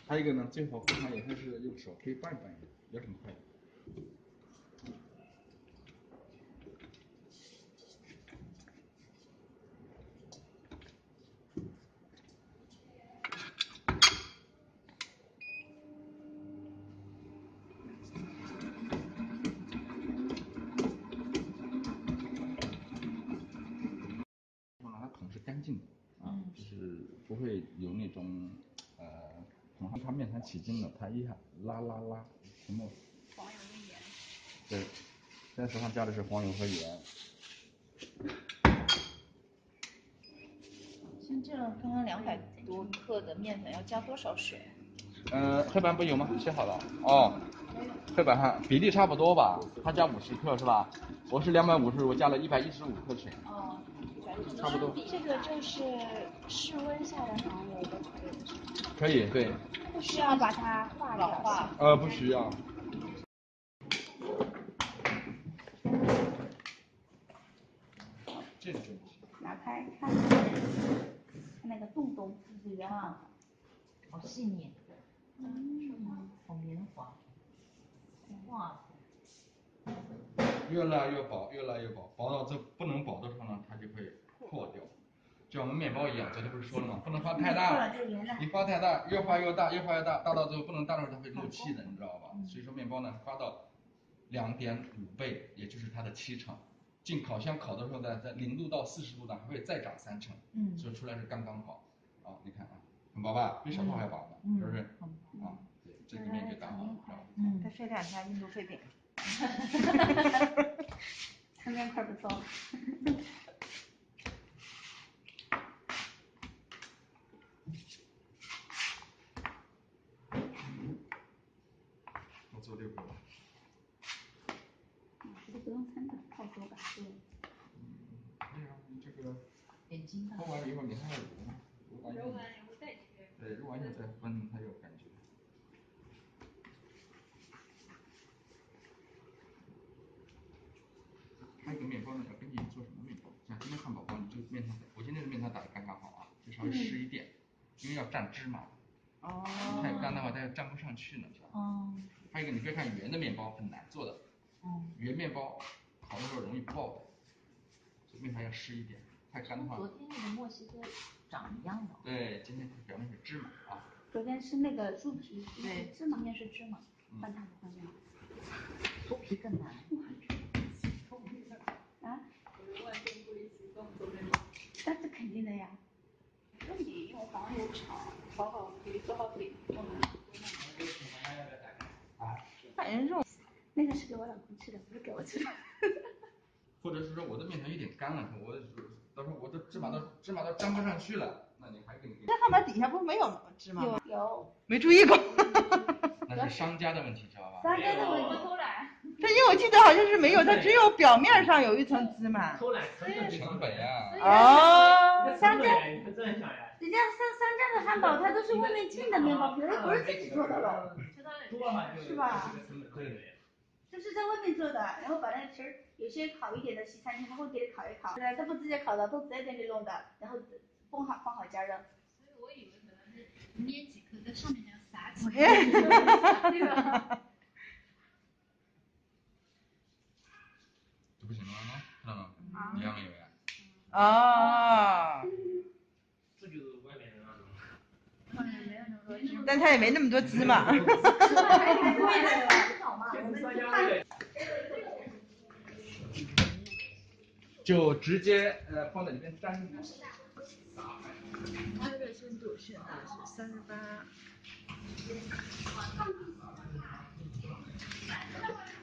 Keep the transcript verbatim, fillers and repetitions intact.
还有一个呢，最好非常也还是用手可以拌一拌，也很快。它桶是干净的啊，嗯、就是不会有那种呃，桶上它面团起筋了，它一下拉拉拉，什么黄油跟盐。 对，现在手上加的是黄油和盐。 像这种刚刚两百多克的面粉要加多少水？ 呃，黑板不有吗？写好了哦。黑板上比例差不多吧，它加五十克是吧？我是两百五十，我加了一百一十五克水。 哦， 差不多。 这个就是室温下的黄油都可以是吗？ 可以，对。 不需要把它化老化。 呃，不需要。这个就不行。 拿开看，那个洞洞是不是圆滑？ 好细腻。嗯，好绵滑。哇。 越拉越薄，越拉越薄，薄到这不能薄的时候呢，它就会破掉。就像我们面包一样，昨天不是说了吗？不能发太大，你发太大，越发越大，越发越大，大到最后不能大的时候它会漏气的，你知道吧？所以说面包呢，发到两点五倍，也就是它的七成。进烤箱烤的时候呢，在零度到四十度呢，还会再涨三成，嗯，所以出来是刚刚好。啊，你看啊，很薄吧？比手套还薄呢，是不是？啊，对，这个面就打好了，知道吧？ 嗯，再睡两天印度废品。它面块不错。 我做六个吧。 这个不用参的，太多吧？对。 嗯，没有，你这个点睛的。 烘完了以后你还要揉呢，揉完以后。 揉完以后再去。 对，揉完以后再分才有感觉。还有一个面包呢，要根据你做什么面包。像今天汉堡包，你这个面团，我今天的面团打得刚刚好啊，就稍微湿一点，因为要蘸芝麻。哦。太干的话，它要蘸不上去呢。哦。还有一个，你别看圆的面包很难做的，嗯，圆面包烤的时候容易爆的，所以面团要湿一点。太干的话。 昨天那个墨西哥长一样的。 对，今天表面是芝麻啊。 昨天是那个猪皮， 对， 芝麻，今天是芝麻，换它不换样。 脱皮更难。 啊？我完全不理解，动作面包。那是肯定的呀。那你用黄油炒，炒好可以做好饼。 啊？ 反正肉，那个是给我老公吃的，不是给我吃的。 或者是说我的面团有点干了，我到时候我的芝麻都芝麻都粘不上去了，那你还给你。 这汉堡底下不是没有芝麻吗？ 有。 没注意过。 那是商家的问题，知道吧？ 商家的问题偷懒。 这因为我记得好像是没有，它只有表面上有一层芝麻。 偷懒成本呀。 哦。 商家，人家商商家的汉堡，它都是外面进的面包皮，它不是自己做的了，是吧？就是在外面做的，然后把那个皮儿，有些好一点的西餐厅，他会给你烤一烤，他不直接烤的，都直接给你弄的，然后封好放好加热。 所以我以为可能是捏几颗，在上面还要撒几颗， 对吧？ 这不行了吗？看到吗？一样没有呀。 哦。 这就是外面的那种。 但它也没那么多芝麻。 还挺贵的吧？ 就直接呃放在里面沾着。 它的深度现在是三十八。